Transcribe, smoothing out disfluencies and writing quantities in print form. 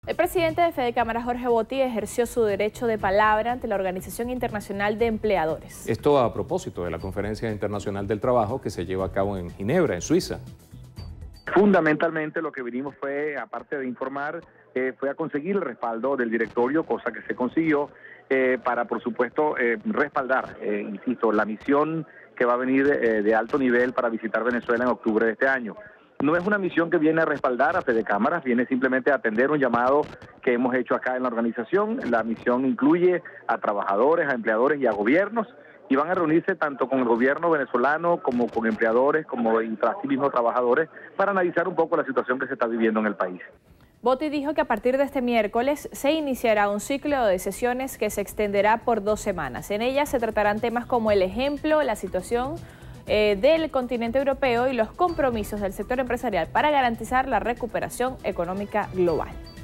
El presidente de Fedecámara, Jorge Botti, ejerció su derecho de palabra ante la Organización Internacional de Empleadores. Esto a propósito de la Conferencia Internacional del Trabajo que se lleva a cabo en Ginebra, en Suiza. Fundamentalmente lo que vinimos fue, aparte de informar, fue a conseguir el respaldo del directorio, cosa que se consiguió para, por supuesto, respaldar, insisto, la misión que va a venir de alto nivel para visitar Venezuela en octubre de este año. No es una misión que viene a respaldar a Fedecámaras, viene simplemente a atender un llamado que hemos hecho acá en la organización. La misión incluye a trabajadores, a empleadores y a gobiernos, y van a reunirse tanto con el gobierno venezolano como con empleadores, como y así mismo trabajadores, para analizar un poco la situación que se está viviendo en el país. Botti dijo que a partir de este miércoles se iniciará un ciclo de sesiones que se extenderá por 2 semanas. En ellas se tratarán temas como el ejemplo, la situación del continente europeo y los compromisos del sector empresarial para garantizar la recuperación económica global.